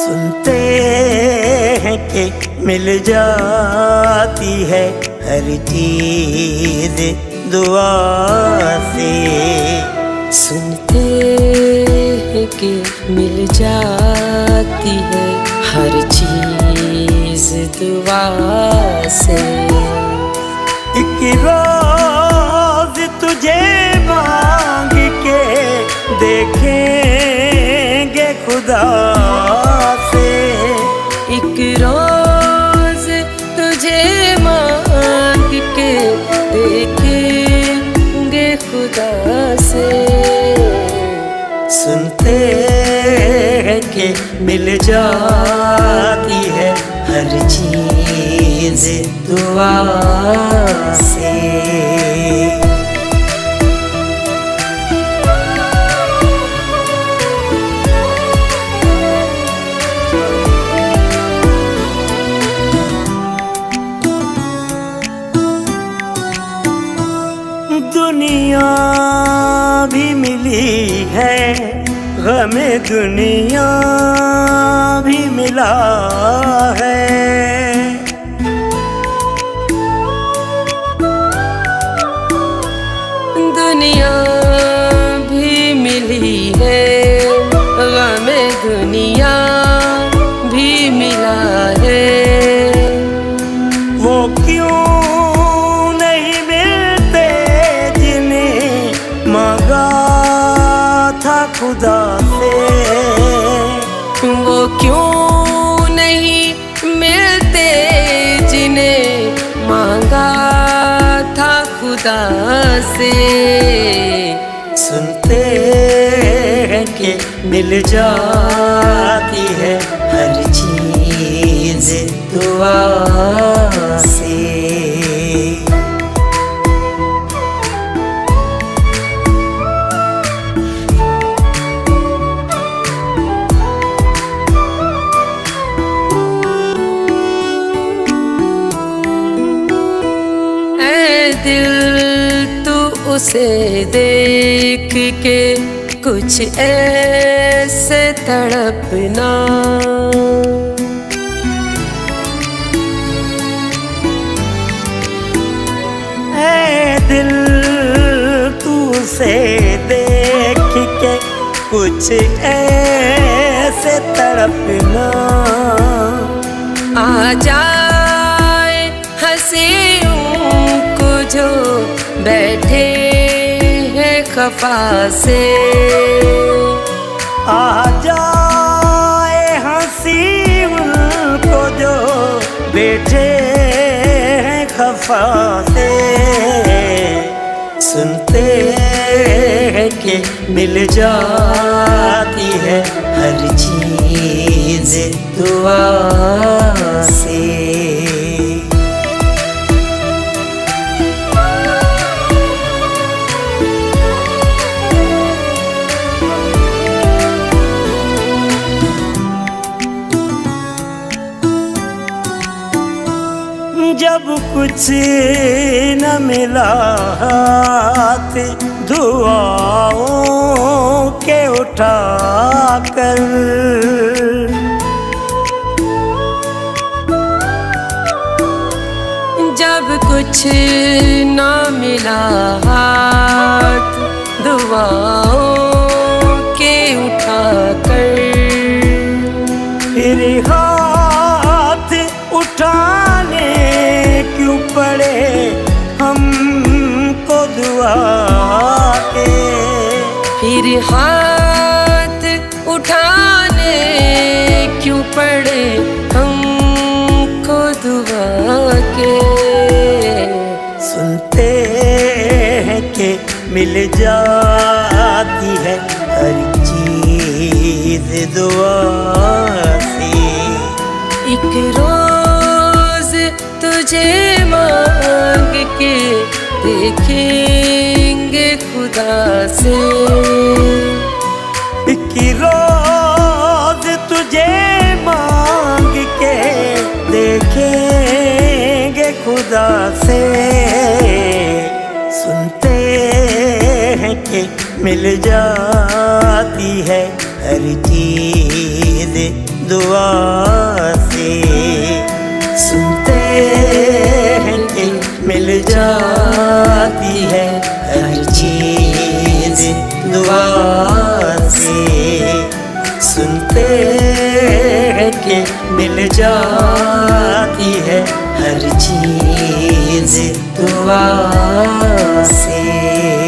सुनते हैं कि मिल जाती है हर चीज दुआ से। सुनते हैं कि मिल जाती है हर चीज दुआ से। एक रोज तुझे मांग के देखेंगे खुदा से। एक रोज तुझे मांग के देखेंगे खुदा से। सुनते हैं कि मिल जाती है हर चीज दुआ से। दुनिया भी मिली है, गमे दुनिया भी मिला है। दुनिया भी मिली है, गमे दुनिया भी मिला है। वो क्यों नहीं मिलते जिन्हें मांगा था खुदा से। वो क्यों नहीं मिलते जिन्हें मांगा था खुदा से। सुनते हैं कि मिल जाती है हर चीज दुआ से। दिल तू उसे देख के कुछ ऐसे तड़पना। ऐ दिल तू उसे देख के कुछ ऐसे तड़पना। आ जाए हंसी जो बैठे हैं खफा से। आ जाए हंसी उनको जो बैठे हैं खफा से। सुनते हैं कि मिल जाती है हर चीज दुआ से। जब कुछ न मिला हाथ दुआओं के उठा कर। जब कुछ न मिला हाथ दुआओं के उठा कर। फिर हाथ उठाने क्यों पड़े हमको दुआ के। फिर हाथ उठाने क्यों पड़े हमको दुआ के। सुनते हैं कि मिल जाती है हर चीज दुआ से। एक रोज तुझे मांग के देखेंगे खुदा से। एक रोज तुझे मांग के देखेंगे खुदा से। सुनते हैं कि मिल जाती है हर चीज दुआ से। सुनते हैं कि मिल जाती है हर चीज दुआ से। सुनते हैं कि मिल जाती है हर चीज दुआ से।